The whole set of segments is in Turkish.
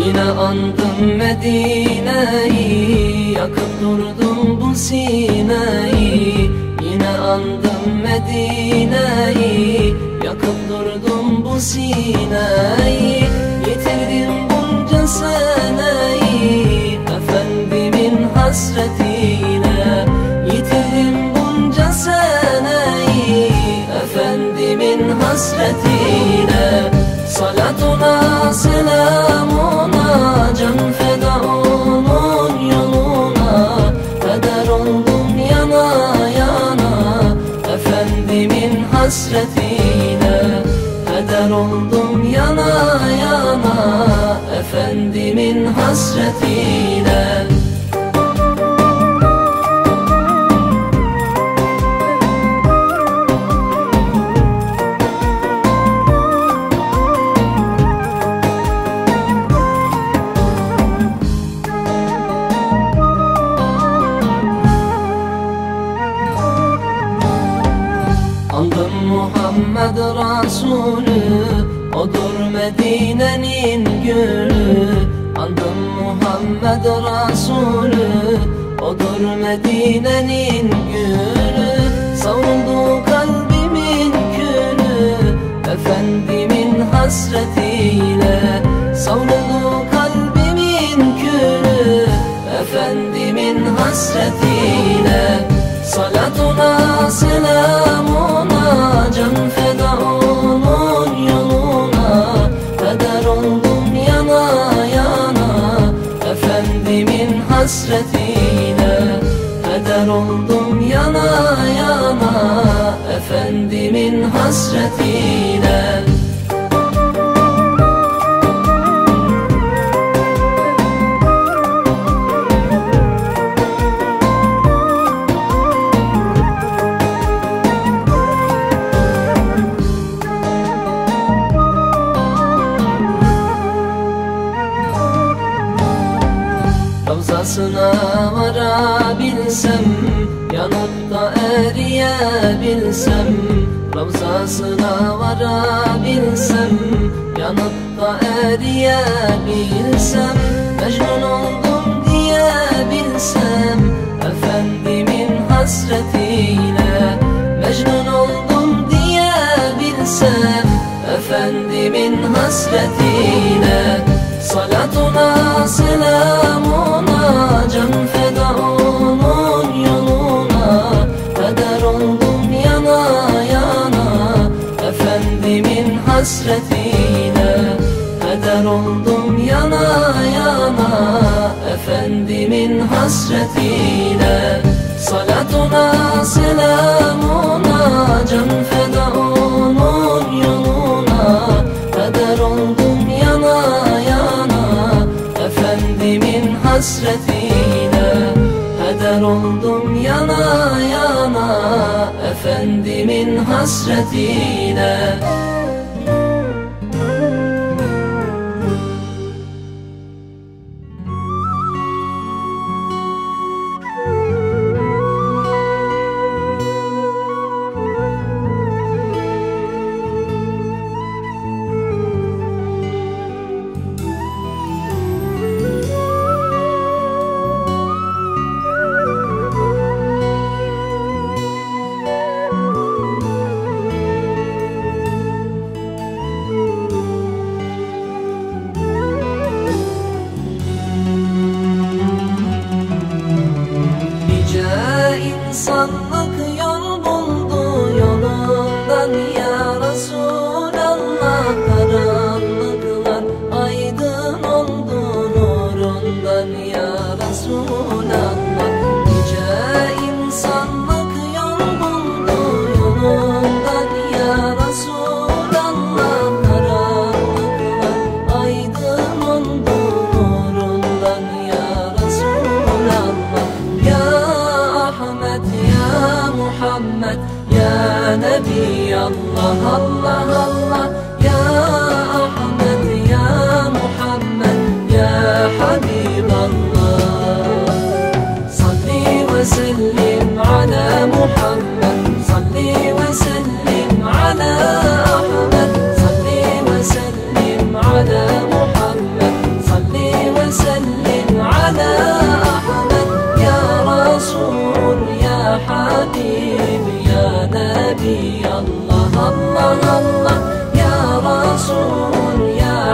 Yine andım Medine'yi, yakıp durdum bu sineyi. Yine andım Medine'yi, yakıp durdum bu sineyi. Yitirdim bunca seneyi, Efendimin hasretiyle. Yitirdim bunca seneyi, Efendimin hasretiyle. Salatuna selamuna, can feda onun yoluna. Feder oldum yana yana, Efendimin hasretiyle. Feder oldum yana yana, Efendimin hasretiyle. Andım Muhammed Resulü, odur Medine'nin gülü. Andım Muhammed Resulü, odur Medine'nin gülü. Savruldu kalbimin külü, Efendimin hasretiyle. Savruldu kalbimin külü, Efendimin hasretiyle. Salatuna selamuna, can feda onun yoluna. Feder oldum yana yana, Efendimin hasretiyle. Feder oldum yana yana, Efendimin hasretiyle. Ravzasına varabilsem, yanıp da eriyebilsem. Ravzasına varabilsem, yanıp da eriyebilsem. Mecnun oldum diyebilsem, Efendimin hasretiyle. Mecnun oldum diyebilsem, Efendimin hasretiyle. Salatuna selamuna, can feda onun yoluna. Feder oldum yana yana, Efendimin hasretiyle. Feder oldum yana yana, Efendimin hasretiyle. Salatuna selamuna, can feda onun yoluna. Feder oldum yana yana, Efendimin hasretiyle. Feder oldum yana yana, Efendimin hasretiyle.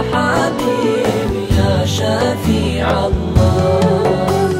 حبيبي يا شفيع الله.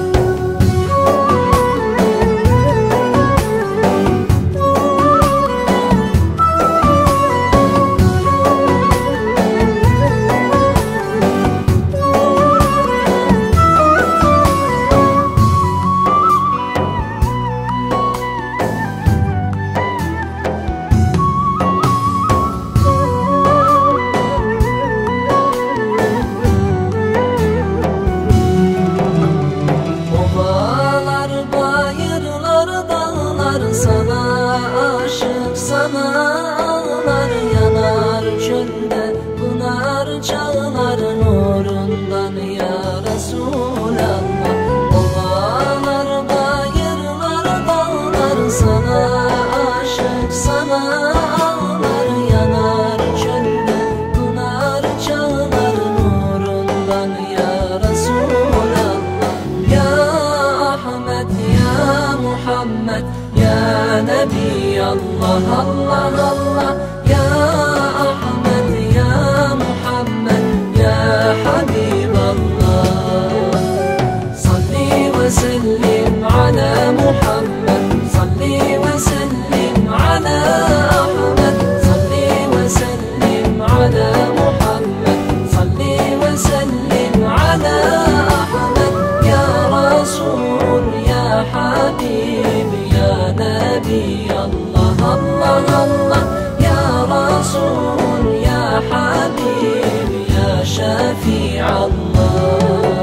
Çağlar nurundan ya Resulallah. Ovalar, bayırlar, dağlar sana aşık, sana ağlar. Yanar çölde pınar çağlar nurundan ya Resulallah. Ya Ahmet, ya Muhammed, ya Nebi Allah, Allah, Allah. Ya Ahmet, ya Muhammed, ya Habib Allah. Salli ve sellim ala Muhammed, salli ve sellim ala Ahmed, salli ve sellim ala Muhammed, salli ve sellim ala Ahmed. Ya Resul, ya Habib, ya Nebi Allah, Allah, Allah. Ya Resul, ya Habib, ya Şefi' Allah.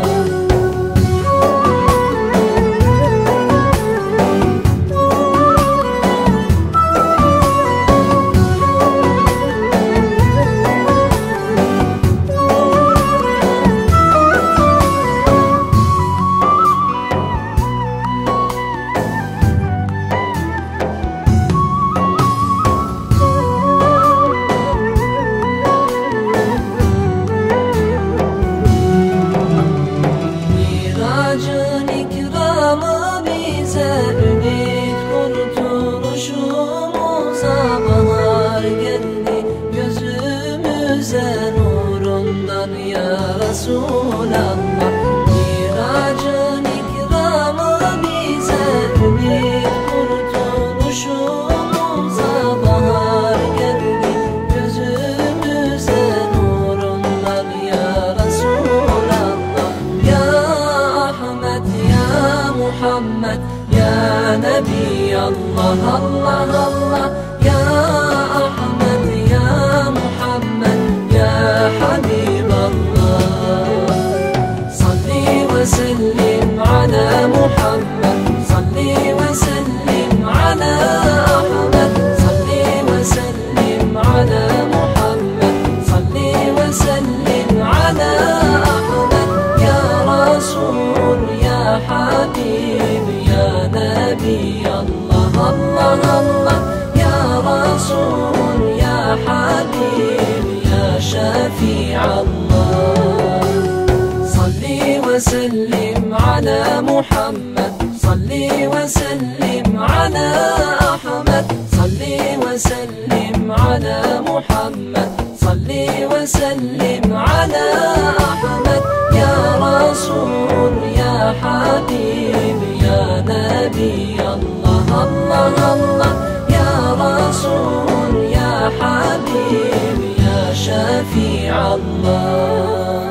Nurundan ya Resulallah. Miracın ikramı bize ümit, kurtuluşumuza bahar geldi. Gözümüze nurundan ya Resulallah. Ya Ahmet, ya Muhammed, ya Nebi Allah, Allah, Allah. Ya Ahmet, ya Muhammed, ya Habib Allah. Salli ve sellim ala Muhammed, salli ve sellim ala Ahmed, salli ve sellim ala Muhammed, salli ve sellim ala Ahmed. Ya Resul, ya Habib, ya Nebi Allah, Allah, Allah. Ya Resul, ya Habib, ya Şefi' Allah. Salli ve sellim ala Muhammed, salli ve sellim ala Ahmed, salli ve sellim ala Muhammed, salli ve sellim ala Ahmed. Ya Resul, ya Habib, ya Nebi Allah, Allah, Allah. Ya Resul, ya Habib, ya Şefi' Allah.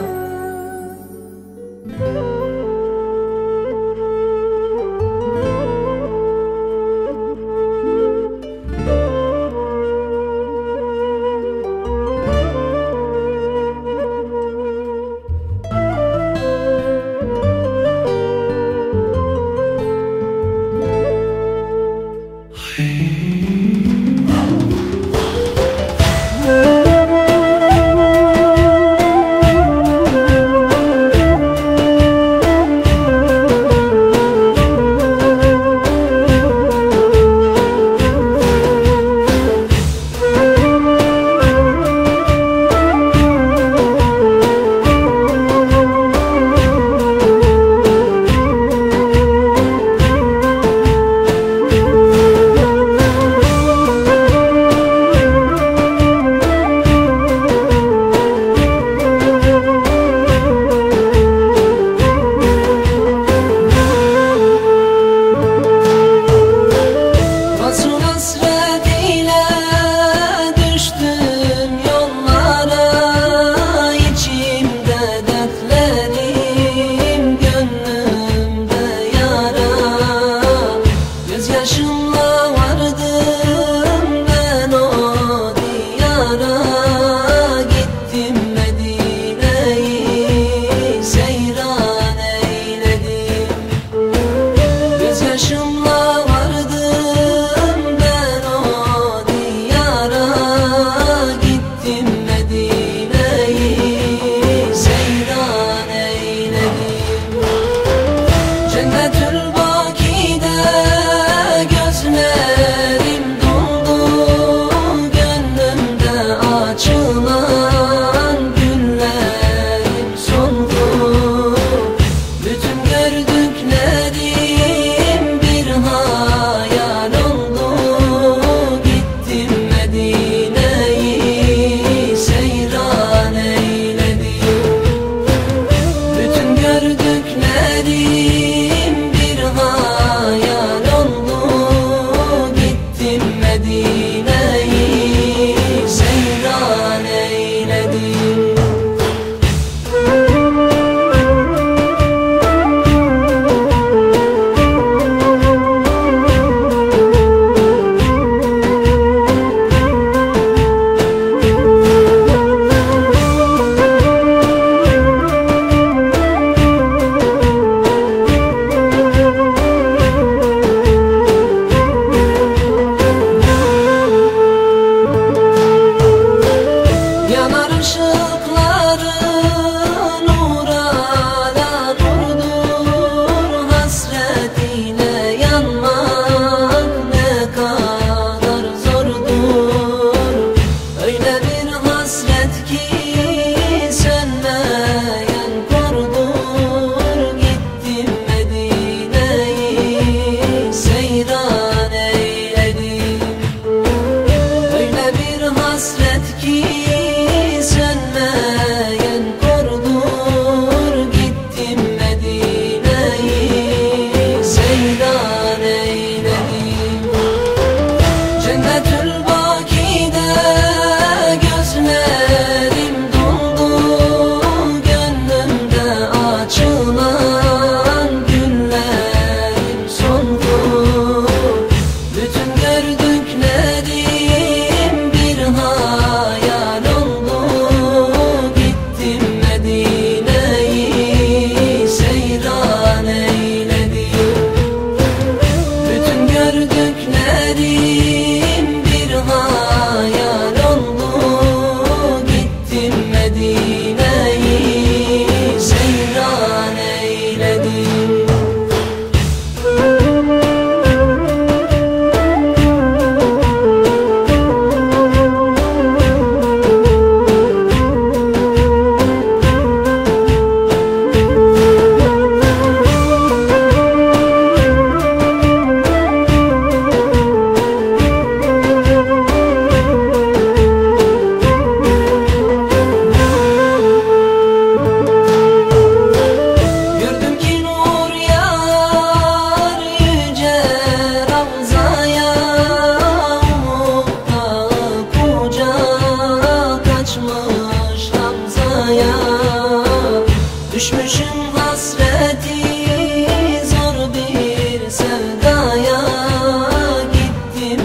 Düşmüşüm hasreti zor bir sevdaya, gittim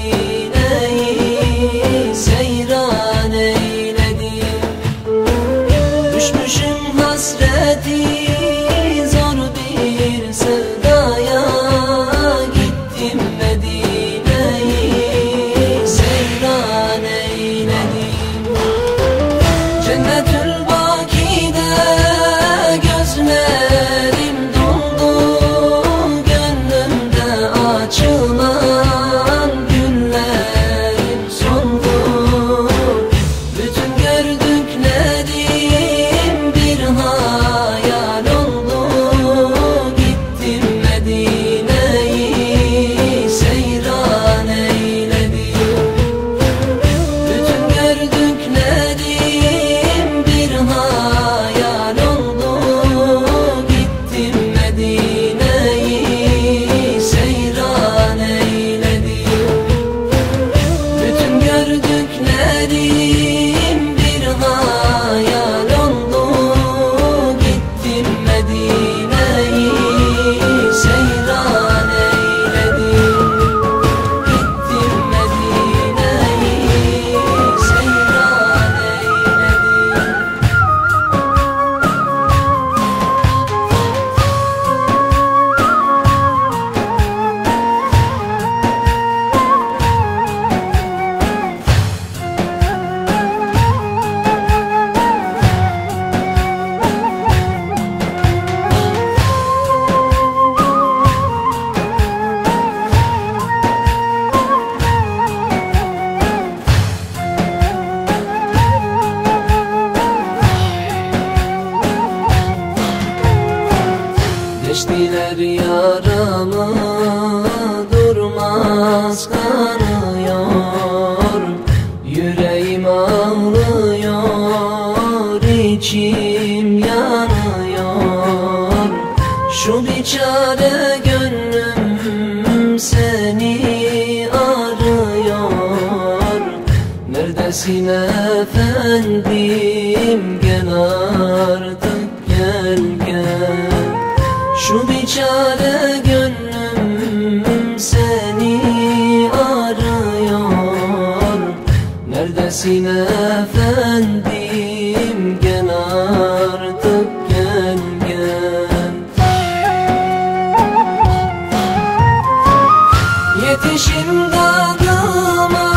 Medine'yi seyran eyledim. Düşmüşüm hasreti zor bir sevdaya, gittim Medine'yi seyran eyledim. Cennetül Baki'de gözlerim doldu, gönlümde açılan güllerim soldu. Bütün gördüklerim bir hayal oldu, gittim Medine'yi seyran eyledim. Bütün gördüklerim bir hayal oldu, gittim Medine'yi seyran eyledim. Bütün gördüklerim bir hayal oldu, gittim Medine'yi seyran eyledim. Gittim Medine'yi seyran eyledim. Deştiler yaramı, durmaz kanıyor. Yüreğim ağlıyor, içim yanıyor. Şu biçare gönlüm seni arıyor. Neredesin efendim, gel artık gel gel. Şu biçare gönlüm seni arıyor. Neredesin efendim, gel artık gel gel. Yetişin dadıma,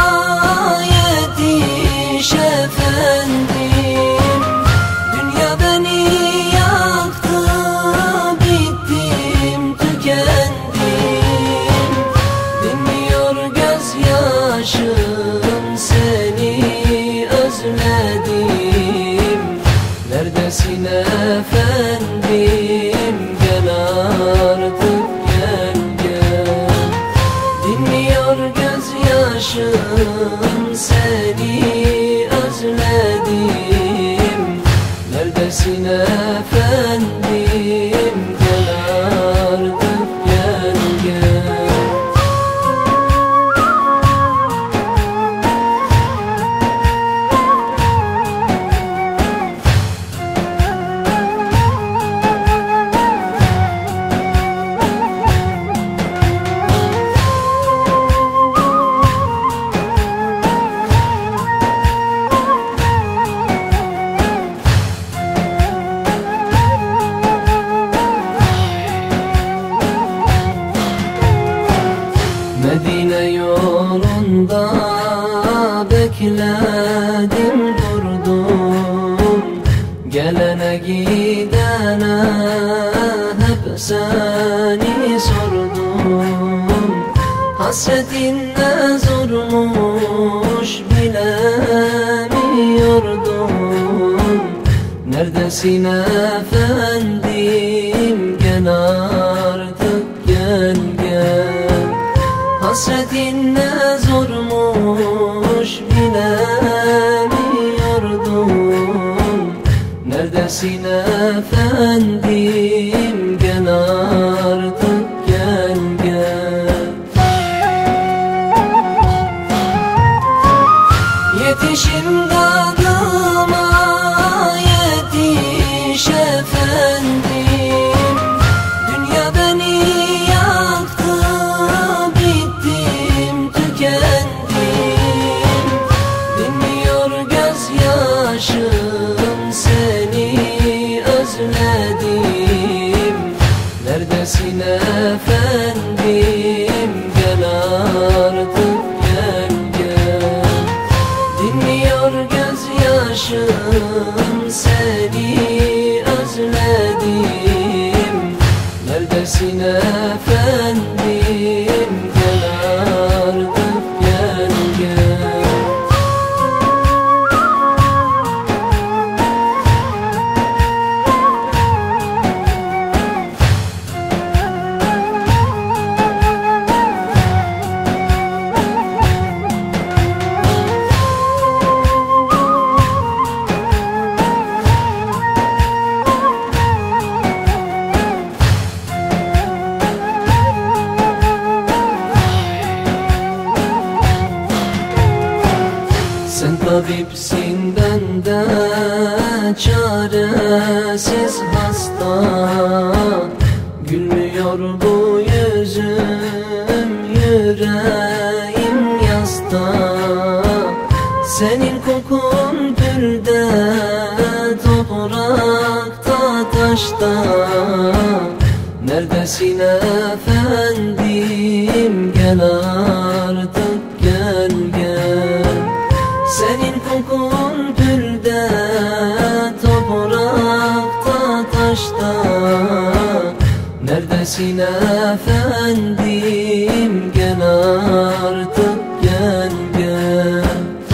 yetiş efendim. Dünya beni yaktı, bittim tükendim. Dinmiyor gözyaşım, seni özledim. Neredesin efendim, gel artık gel gel. Dinmiyor gözyaşım, seni özledim. Neredesin efendim, gel artık gel gel. Medine yolunda bekledim durdum. Gelene gidene hep seni sordum. Hasretin ne zormuş bilemiyordum. Neredesin efendim, gel artık gel gel. Hasretin ne zormuş bilemiyordum. Neredesin efendim, gel artık gel gel. Yetişin dadıma, yetiş efendim. özledim. Neredesin efendim, gel artık gel gel. Dinmiyor gözyaşım, seni özledim. Neredesin efendim, gel artık gel gel. Sen tabipsin, ben de çaresiz hasta. Gülmüyor bu yüzüm, yüreğim yasta. Senin kokun gülde, toprakta, taşta. Neredesin efendim, gel artık gel gel. Senin kokun gülde, toprakta, taşta. Neredesin efendim, gel artık gel gel.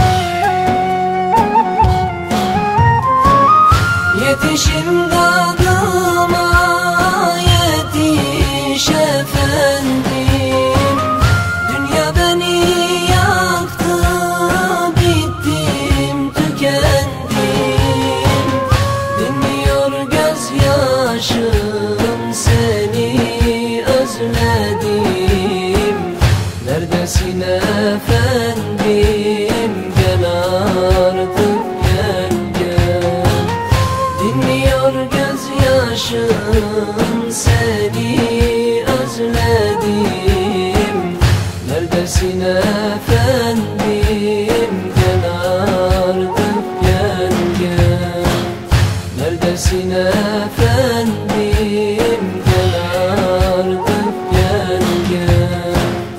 Yetişin dadıma, yetiş efendim. Dünya beni yaktı, bittim, tükendim. Dinmiyor gözyaşım, seni özledim. Neredesin efendim, gel artık gel gel. Dinmiyor gözyaşım, seni özledim. Neredesin efendim, gel artık gel gel. Neredesin efendim, gel artık gel gel.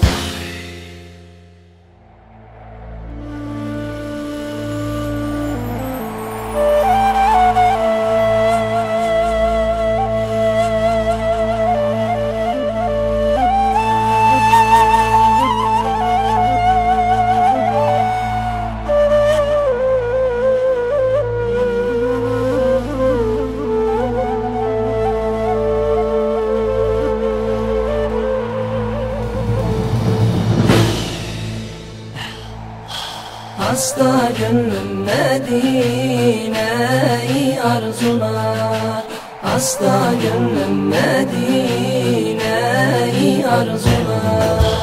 Hasta gönlüm Medine'yi arzular. Hasta gönlüm Medine'yi arzular.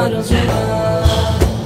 arzular.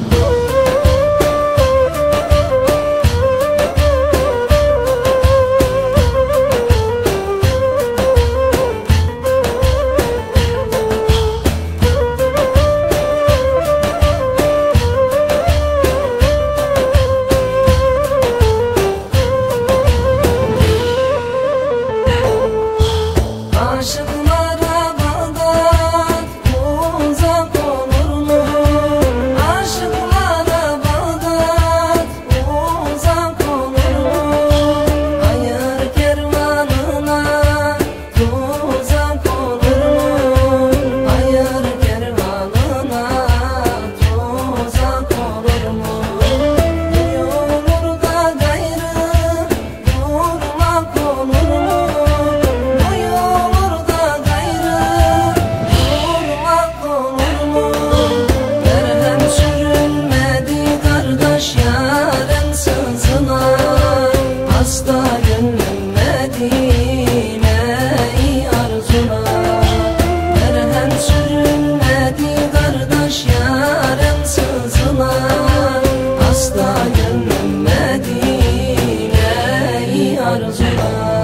Aşıklara Bağdat uzak olur mu? Aşıklara Bağdat uzak olur mu? Hayır kervanına tuzak olur mu? Hayır kervanına tuzak olur mu? Duyulur da gayrı durmak olur mu? Yarın sızılar hasta gönlüm Medine'yi arzular. Merhem sürülmedi kardeş yarın sızılar hasta gönlüm Medine'yi arzular.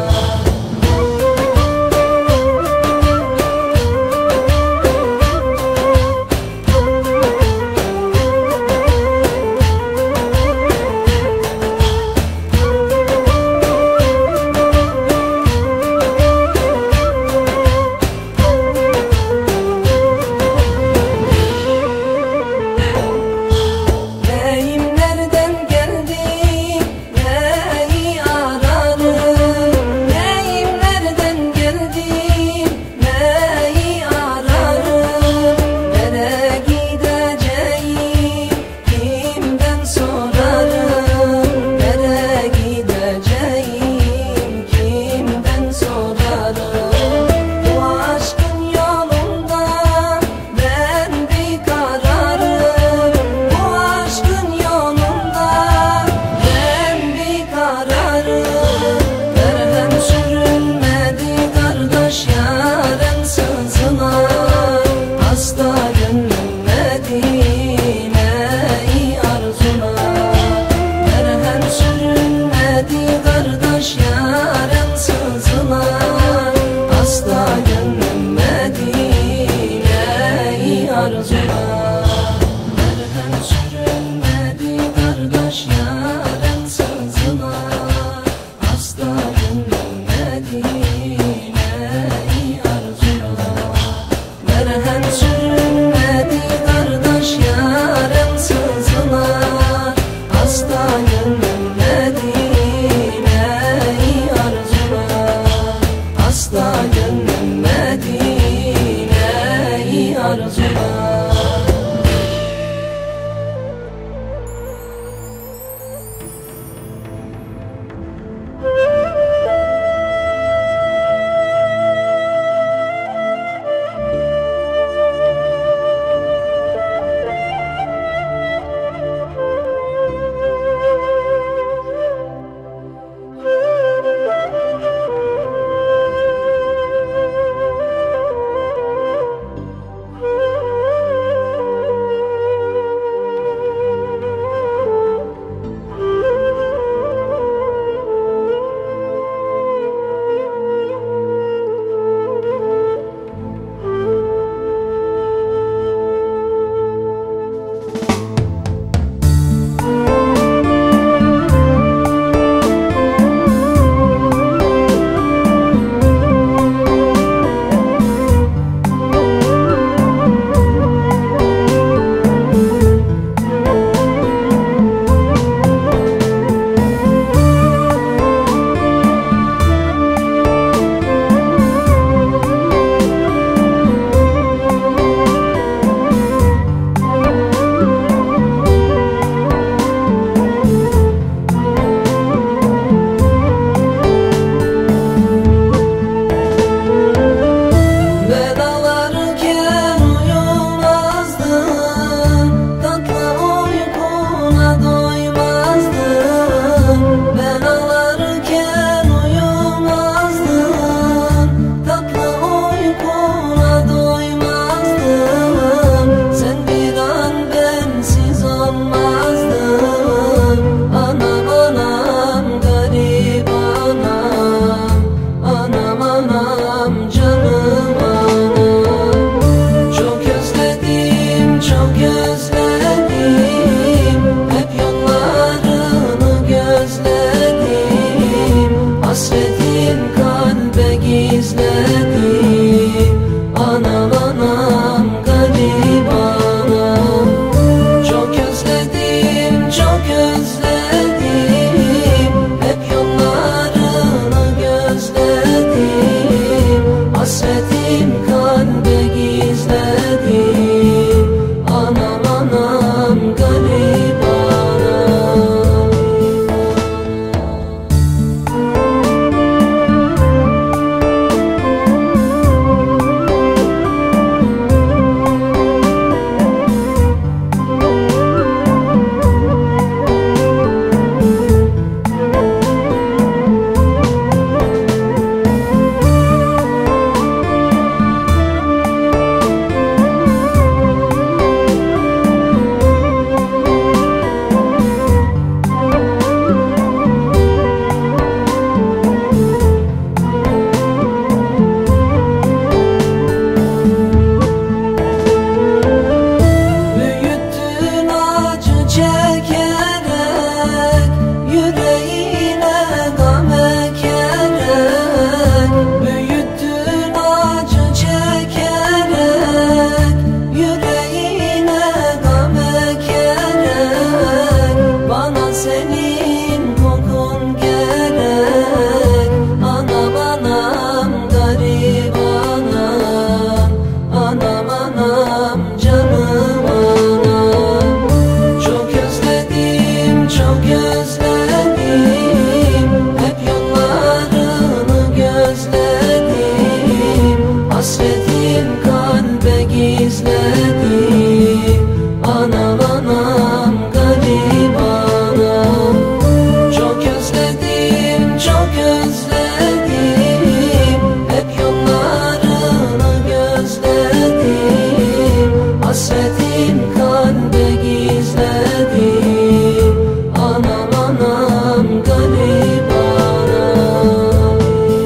Hasretim kalbe gizledi. Anam anam garip anam.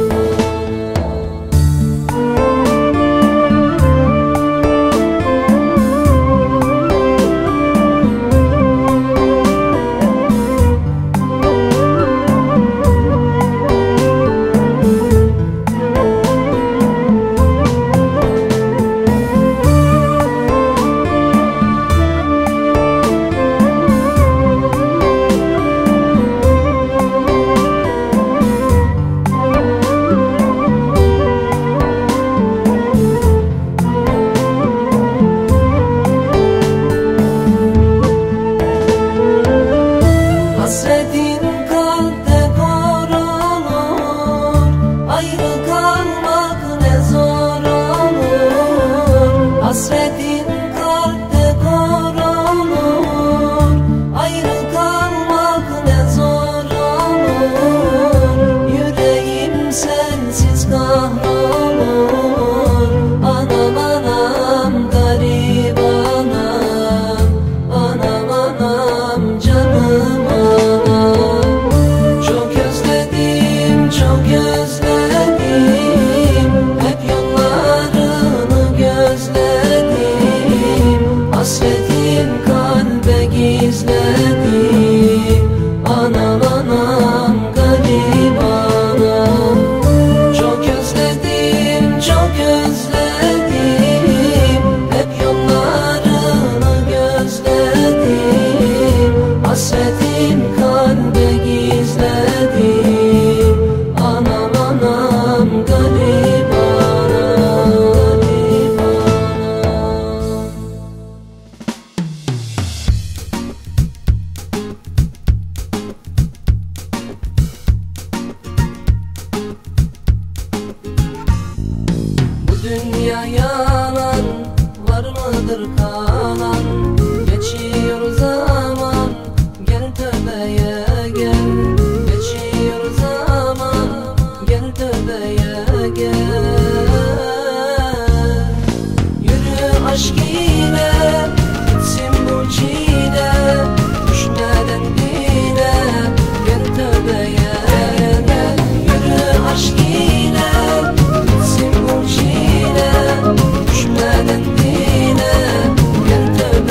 Hasretin kalpte korulur, ayrı kalmak ne zor olur. Hasretin kalpte korulur, ayrı kalmak ne zor olur. Yüreğim sensiz kahrolur. Anam anam garip anam. Anam anam canım anam. Çok özledim, çok özledim. Hep yollarını gözledim. Hasretim kalbe gizledi. Anam anam garip anam. Çok özledim, çok özledim. Hep yollarını gözledim. Hasretim kalbe gizledi. Anam anam garip anam, garip anam. Bu dünya yalan, var mıdır kalan? Geçiyor zaman, gel tövbeye gel. Geçiyor zaman, gel tövbeye gel. Yürü aşk ile, bitsin bu çile. Düşmeden bile, gel tövbeye gel. Yürü aşk ile, bitsin bu çile. Düşmeden bile, gel tövbeye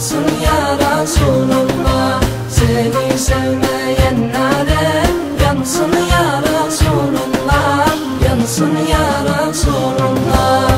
yansın ya Resulullah. Seni sevmeyenlere yansın ya Resulullah, yansın ya Resulullah.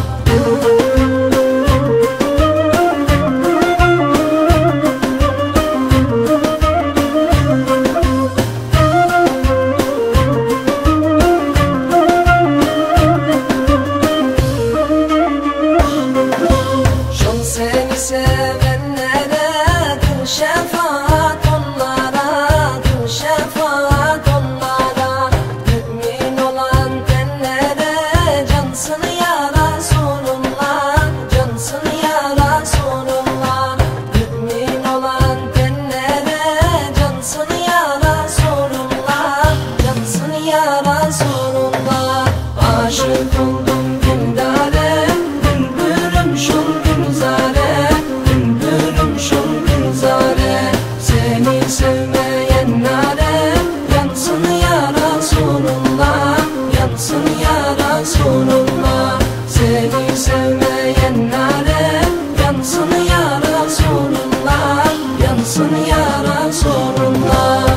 Seni sevenlere kıl şefaat onlara, kıl şefaat onlara. Mümin olan tenlere cansın ya Resulullah, cansın ya Resulullah. Mümin olan tenlere cansın ya Resulullah, cansın ya Resulullah. Aşık oldum Dildare, bülbülüm şun gülzare, bülbülüm şun gülzare. Seni sevmeyenlere yansın ya Resulullah, yansın ya Resulullah. Seni sevmeyenlere yansın ya Resulullah, yansın ya Resulullah.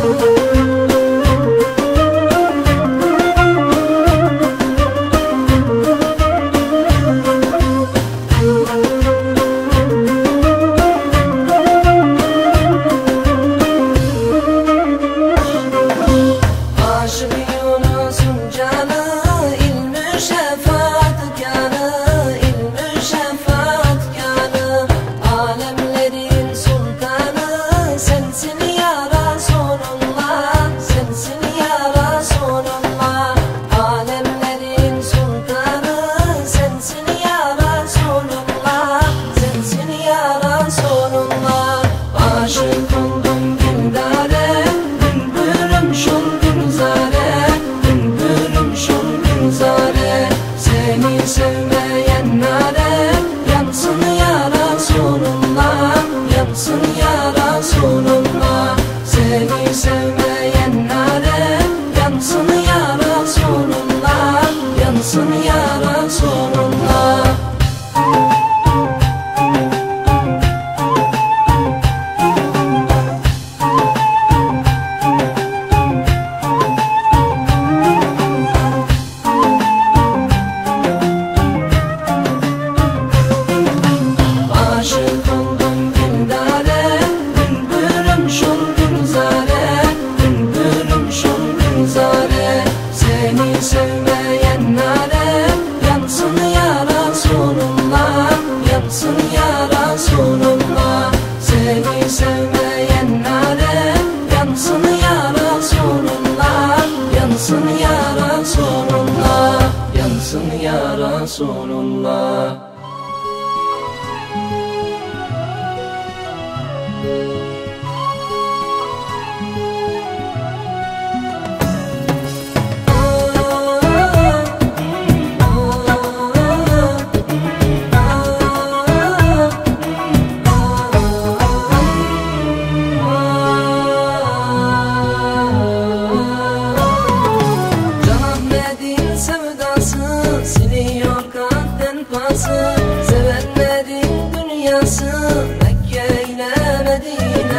Aşık Yunus'un canı, ilmi şefaat kanı, ilmi şefaat kanı. Alemlerin sultanı sensin ya Resulullah, sensin ya Resulullah. Alemlerin sultanı sensin ya Resulullah, sensin ya Resulullah. Aşık oldum Dildare, bülbülüm şun gülzare, bülbülüm şun gülzare. Seni sevmeyenlere yansın ya Resulullah, yansın ya Resulullah. Seni sevmeyenlere yansın ya Resulullah, yansın ya Resulullah. Aşık oldum Dildare, bülbülüm şun gülzare, bülbülüm şun gülzare. Seni sevmeyenlere yansın ya Resulullah, yansın ya Resulullah. Seni sevmeyenlere yansın ya Resulullah, yansın ya Resulullah, yansın ya Resulullah. Can Ahmet'in sevdası siliyor kalpten pası. Sevenlerin dünyası Mekke ile Medine.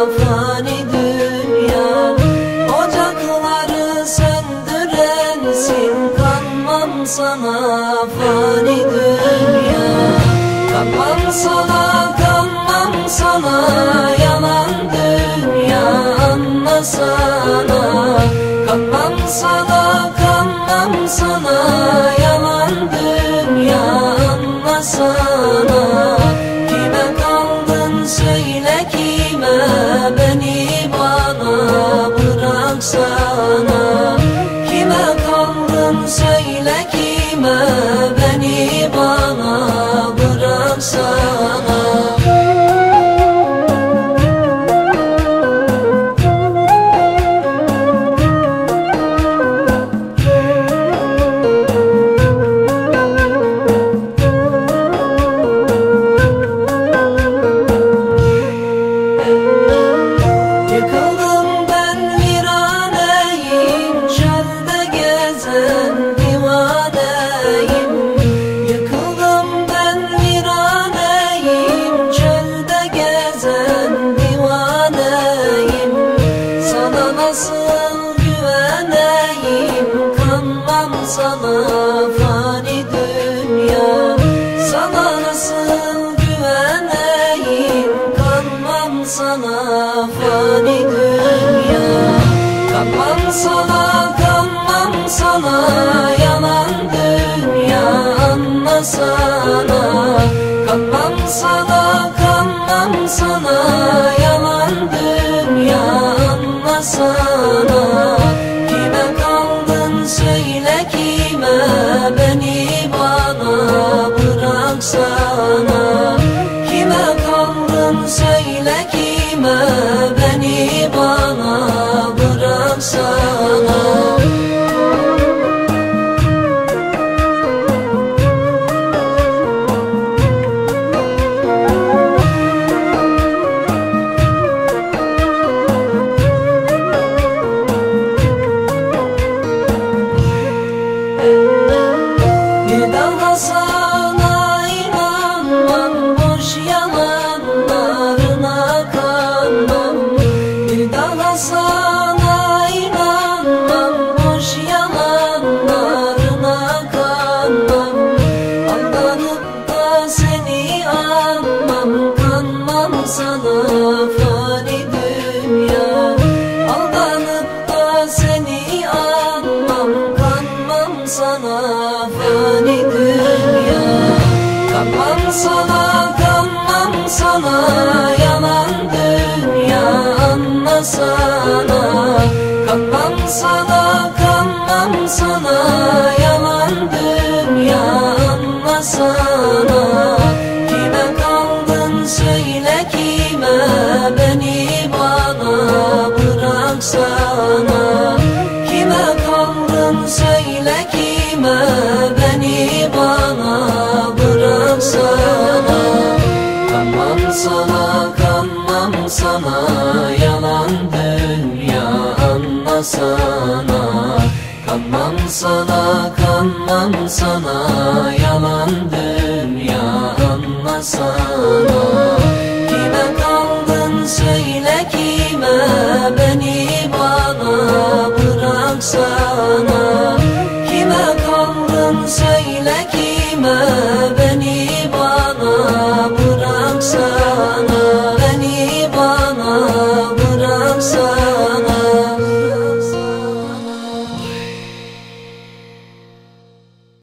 fani dünya. Ocakları söndürensin, kanmam sana fani dünya. Kanmam sana, kanmam sana, yalan dünya anlasana. Kanmam sana, kanmam sana, yalan dünya anlasana. Kime kaldın söyle kime, beni bana bıraksana. Kime kaldın söyle kime, beni bana bıraksana. Yıkıldım ben viraneyim, çölde gezen divaneyim. Yıkıldım ben viraneyim, çölde gezen divaneyim. Sana nasıl güveneyim, kanmam sana fani dünya. Sana nasıl güveneyim, kanmam sana fani dünya. Kanmam sana, kanmam sana, yalan dünya anlasana. Kanmam sana, kanmam sana, yalan dünya anlasana. Kime kaldın söyle kime, beni bana bıraksana. Kime kaldın söyle kime, beni bana bıraksana. Bir daha sana inanmam, boş yalanlarına kanmam. Bir daha sana inanmam, boş yalanlarına kanmam. Aldanıp da seni anmam, kanmam sana fani dünya. Aldanıp da seni anmam, kanmam sana fani dünya. Kanmam sana, kanmam sana, yalan dünya anlasana. Kanmam sana, kanmam sana, yalan dünya anlasana. Kime kaldın söyle kime, beni bana bıraksana. Kime kaldın söyle kime, beni bana bıraksana. Kanmam sana, kanmam sana, yalan dünya anlasana. Kanmam sana, kanmam sana, yalan dünya anlasana.